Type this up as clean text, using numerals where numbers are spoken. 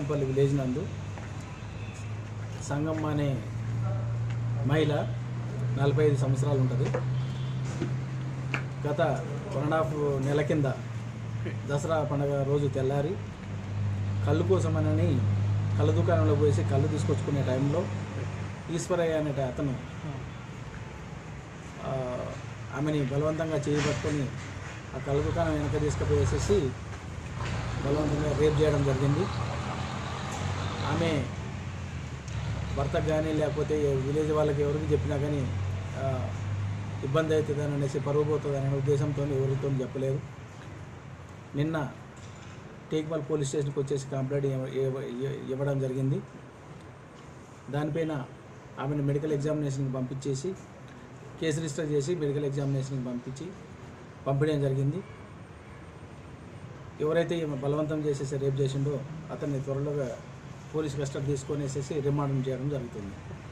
బోయినంపల్లి village నందు సంగమ్మ అనే మహిళ 45 సంవత్సరాలు ఉంటుంది. గత 1.5 నెల కింద దసరా పండుగ రోజు తెల్లారి కళ్ళు కోసమనని కళ్ళు దుకాణంలో పోసి కళ్ళు తీసుకొచ్చుకునే టైంలో ఈశ్వరయ్య అనే అతను ఆమెని బలవంతంగా చేయబట్టుకొని ఆ కళ్ళు దుకాణం వెనక తీసుకుపోయేసేసి బలవంతంగా రేప్ చేయడం జరిగింది. ఆమె భర్తకు కానీ లేకపోతే విలేజ్ వాళ్ళకి ఎవరికి చెప్పినా కానీ ఇబ్బంది అవుతుందని అనేసి పరువు పోతుంది అనే ఉద్దేశంతో ఎవరితో చెప్పలేదు. నిన్న టేక్మల్ పోలీస్ స్టేషన్కి వచ్చేసి కంప్లైంట్ ఇవ్వడం జరిగింది. దానిపైన ఆమెను మెడికల్ ఎగ్జామినేషన్కి పంపించేసి కేసు రిజిస్టర్ చేసి మెడికల్ ఎగ్జామినేషన్కి పంపించడం జరిగింది. ఎవరైతే బలవంతం చేసేసి రేప్ చేసిండో అతన్ని త్వరలో పోలీస్ కస్టడీ తీసుకొని రిమాండ్ చేయడం జరుగుతుంది.